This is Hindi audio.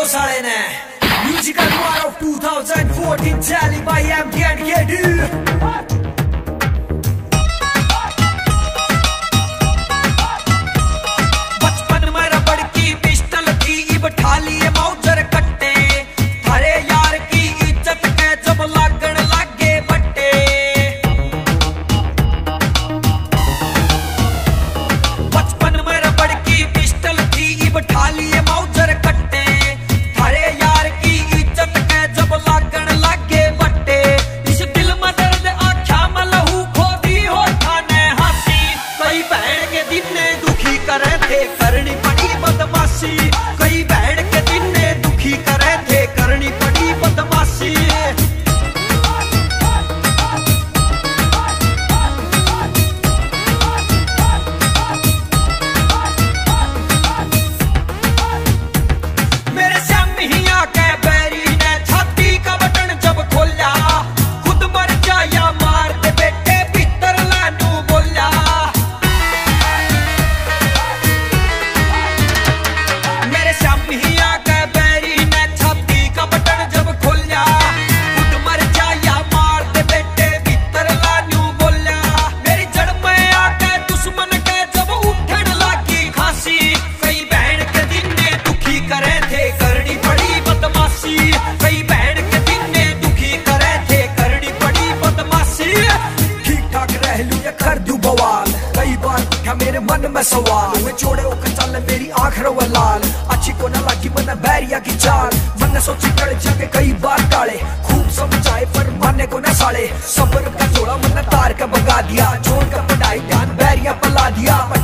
साले ने Musical War of 2014 Tally by MKNK बचपन में रबड़ की पिस्टल थी इब ठाली मौजर कट्टे थारे यार की इज्जत के जब लागण लागे बट्टे बचपन में रबड़ की पिस्टल थी इब ठाली मौजर कट्टे थारे यार की इज्जत के जब लागण लागे बट्टे इस दिल में दर्द आख्या में लहू खोदी हो थाने हंसी कई बहन के दिन ने दुखी करे थे करनी पड़ी बदमाशी कई बहन के दिन ने दुखी करे थे करनी पड़ी बदमाशी मेरे श्यामिया के बैरी ने छाती का बटन जब खोला खुद मर जाया मार दे बेटे भीतर लानू बोला मेरे श्यामिया के बैरी ने छाती का बटन जब खोला खुद मर जाया मार दे बेटे भीतर लानू बोला मेरी जड़ में आके दुश्मन के जब उठन लगी खांसी कई बहन के दिन ने दुखी करे थे करनी पड़ी बदमाशी कई बहन के दिन ने दुखी करे थे करनी पड़ी बदमाशी ठीक ठाक रह लू या कर दूं बवाल कई बार उठा मेरे मन में सवाल मैं छोड़े होकर चल मेरी आंख रो लाल अच्छी को न लगी मन बैरिया की चाल मन सोची टड़ जाके कई बार टाले खूब समझाए पर माने को न साले सब्र का जोड़ा मन तार का भगा दिया छोड़ का पढ़ाई ध्यान बैरिया पला दिया